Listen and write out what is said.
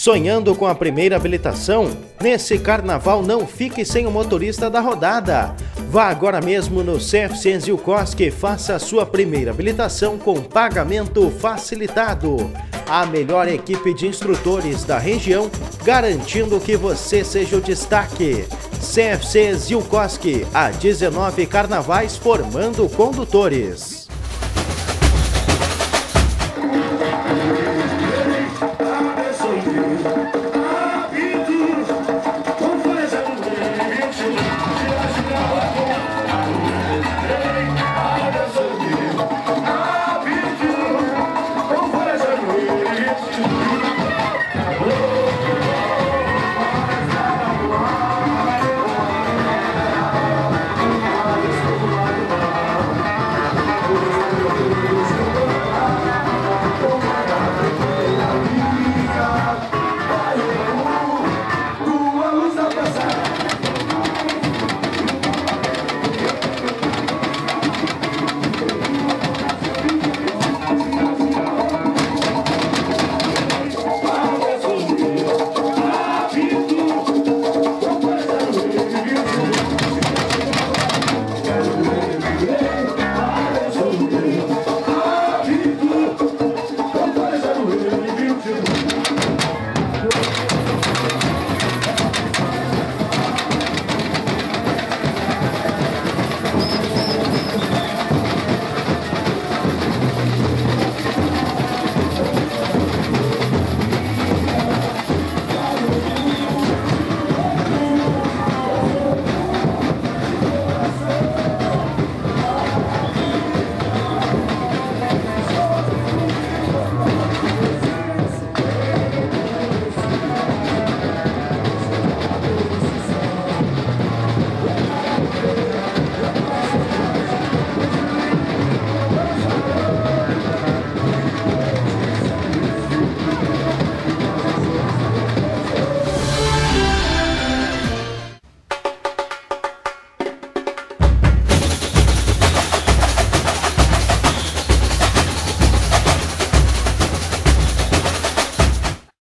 Sonhando com a primeira habilitação? Nesse carnaval não fique sem o motorista da rodada. Vá agora mesmo no CFC Zilkowski e faça a sua primeira habilitação com pagamento facilitado. A melhor equipe de instrutores da região, garantindo que você seja o destaque. CFC Zilkowski, há 19 carnavais formando condutores.